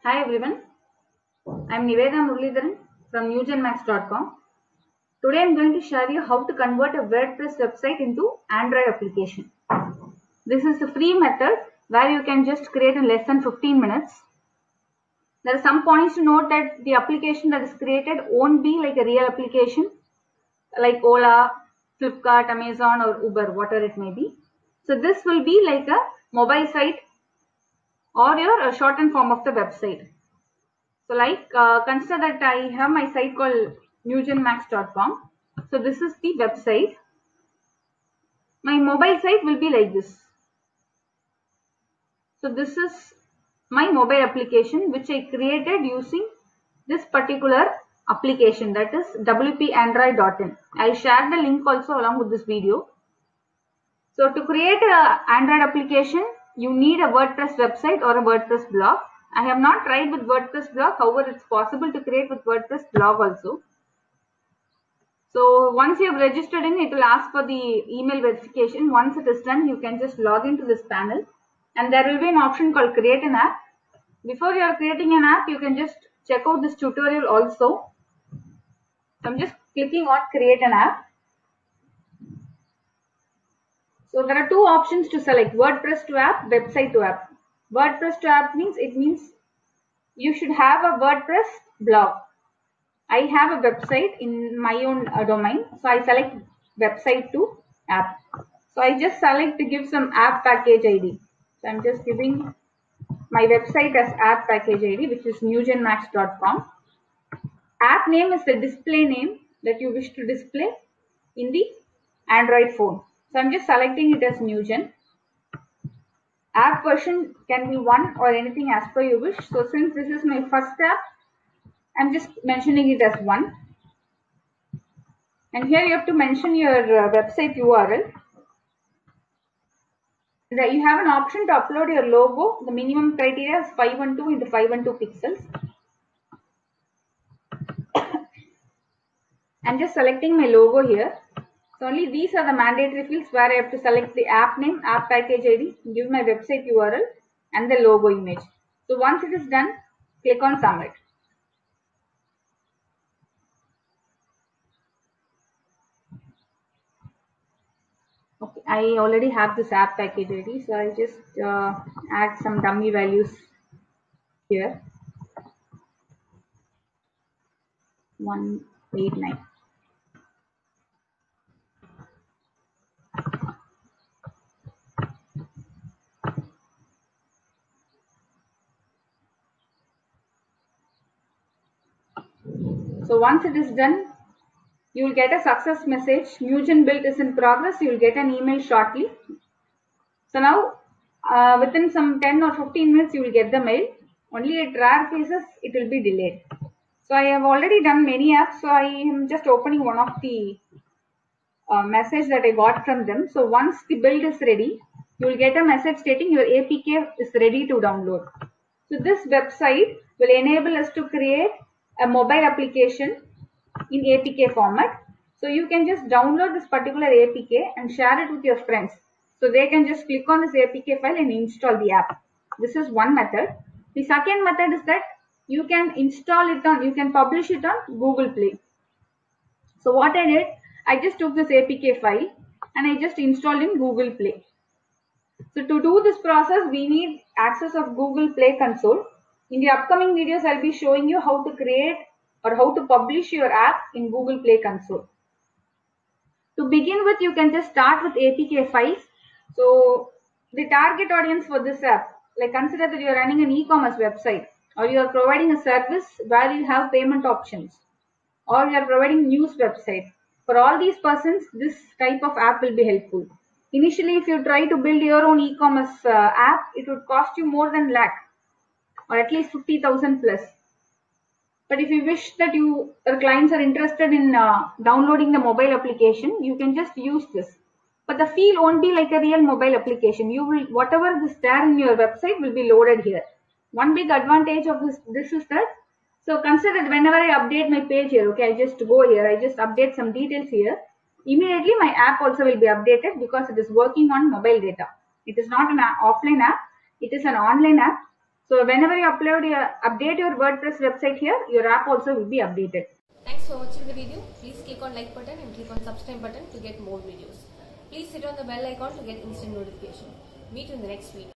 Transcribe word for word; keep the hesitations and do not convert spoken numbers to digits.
Hi everyone, I am Nivetha Muralidharan from newgen max dot com. Today I am going to share you how to convert a WordPress website into Android application. This is a free method where you can just create in less than fifteen minutes. There are some points to note that the application that is created won't be like a real application like Ola, Flipkart, Amazon or Uber, whatever it may be. So this will be like a mobile site or your a shortened form of the website. So like uh, consider that I have my site called newgen max dot com. So this is the website. My mobile site will be like this. So this is my mobile application which I created using this particular application, that is w p android dot in. I'll share the link also along with this video. So to create an Android application, you need a WordPress website or a WordPress blog. I have not tried with WordPress blog, however it's possible to create with WordPress blog also. So once you have registered in, it will ask for the email verification. Once it is done, you can just log into this panel and there will be an option called create an app. Before you are creating an app, you can just check out this tutorial also. So I'm just clicking on create an app. So there are two options to select: WordPress to app, website to app. WordPress to app means it means you should have a WordPress blog. I have a website in my own uh, domain, so I select website to app. So I just select to give some app package I D. So I'm just giving my website as app package I D, which is newgen max dot com. App name is the display name that you wish to display in the Android phone. So I'm just selecting it as Newgen. App version can be one or anything as per your wish. So since this is my first app, I'm just mentioning it as one. And here you have to mention your uh, website U R L. You have an option to upload your logo. The minimum criteria is five twelve into five twelve pixels. I'm just selecting my logo here. So only these are the mandatory fields where I have to select the app name, app package I D, give my website U R L and the logo image. So once it is done, click on submit. Okay, I already have this app package I D, so I'll just uh, add some dummy values here. one eighty-nine. So once it is done, you will get a success message. Newgen build is in progress. You will get an email shortly. So now uh, within some ten or fifteen minutes you will get the mail. Only at rare cases it will be delayed. So I have already done many apps. So I am just opening one of the uh, message that I got from them. So once the build is ready, you will get a message stating your A P K is ready to download. So this website will enable us to create a mobile application in A P K format. So you can just download this particular A P K and share it with your friends. So they can just click on this A P K file and install the app. This is one method. The second method is that you can install it on, you can publish it on Google Play. So what I did, I just took this A P K file and I just installed in Google Play. So to do this process, we need access of Google Play Console. In the upcoming videos, I'll be showing you how to create or how to publish your app in Google Play Console. To begin with, you can just start with A P K files. So the target audience for this app, like consider that you are running an e-commerce website or you are providing a service where you have payment options or you are providing news website. For all these persons, this type of app will be helpful. Initially, if you try to build your own e-commerce uh, app, it would cost you more than lakh or at least fifty thousand plus. But if you wish that you, your clients are interested in uh, downloading the mobile application, you can just use this. But the feel won't be like a real mobile application. You will, whatever is there in your website will be loaded here. One big advantage of this, this is that, so consider that whenever I update my page here, okay, I just go here, I just update some details here. Immediately my app also will be updated because it is working on mobile data. It is not an offline app, it is an online app. So whenever you upload your, update your WordPress website here, your app also will be updated. Thanks for watching the video. Please click on like button and click on subscribe button to get more videos. Please hit on the bell icon to get instant notification. Meet you in the next video.